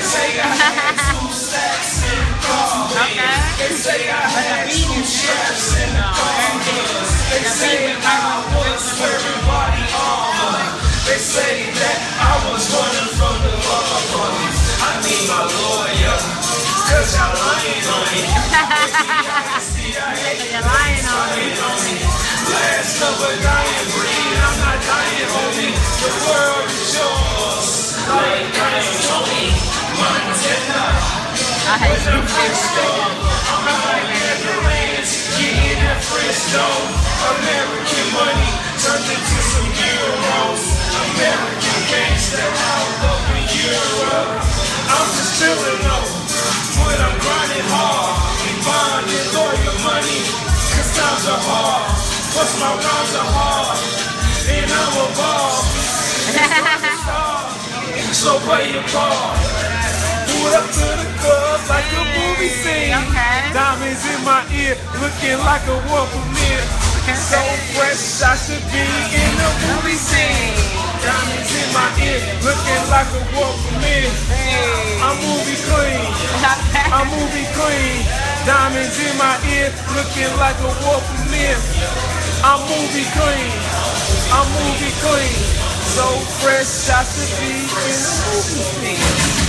say I had 2 stacks in the car. They say I had 2 straps in the car. They say I was wearing body armor. They say that I was running from the law. I need my lawyer, cause y'all lying on me. You're lying on me. Last of a dying breed, I'm not dying, homie. The world is yours, like dying, homie. Montana, I hate you. I'm out in the range, getting that French dough. American money turned into some euros. American gangster out up in Europe. I'm just chilling though, but I'm grinding hard. Bonding lawyer money, cause times are hard. Plus my rhymes are hard, and I'm a ball. So play your part. Pull up to the club like a movie scene. Diamonds in my ear, looking like a world premiere. So fresh, I should be in a movie scene. Diamonds in my ear, looking like a world premiere. I'm movie clean. I'm movie clean. Diamonds in my ear, looking like a world premiere. I'm movie clean. I'm movie clean. So fresh, I should be in a movie scene.